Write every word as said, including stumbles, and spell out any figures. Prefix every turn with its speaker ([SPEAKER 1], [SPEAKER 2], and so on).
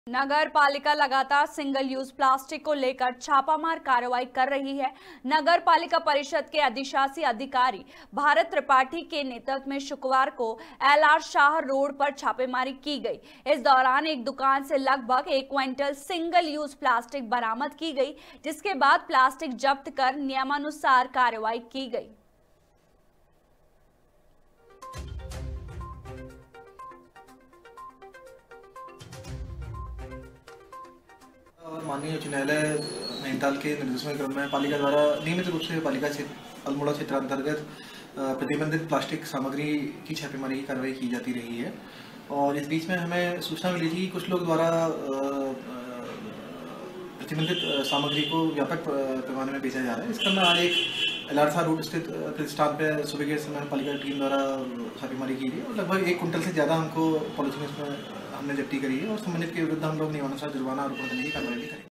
[SPEAKER 1] नगर पालिका लगातार single use plastic को लेकर छापामार कार्रवाई कर रही है। नगर पालिका परिषद के अधिशासी अधिकारी भारत त्रिपाठी के नेतृत्व में शुक्रवार को एल आर शाह रोड पर छापेमारी की गई। इस दौरान एक दुकान से लगभग एक क्विंटल सिंगल यूज प्लास्टिक बरामद की गई, जिसके बाद प्लास्टिक जब्त कर नियमानुसार कार्रवाई की गई।
[SPEAKER 2] माननीय उच्च न्यायालय नैनीताल के निर्देशन क्रम में पालिका द्वारा नियमित रूप से पालिका क्षेत्र अल्मोड़ा क्षेत्र अंतर्गत प्रतिबंधित प्लास्टिक सामग्री की छापेमारी की कार्रवाई की जाती रही है। और इस बीच में हमें सूचना मिली थी कि कुछ लोग द्वारा प्रतिबंधित सामग्री को व्यापक पैमाने में बेचा जा रहा है। इस क्रम में आज एक एल आर शाह रोड स्थित प्रतिष्ठान पर सुबह के समय पालिका टीम द्वारा छापेमारी की गई और लगभग एक कुंटल से ज़्यादा हमको पॉलिथीन इसमें हमने जब्ती करी है और संबंधित के विरुद्ध हम लोग नियमानुसार जुर्माना आरोपण करने की कार्रवाई भी करेंगे।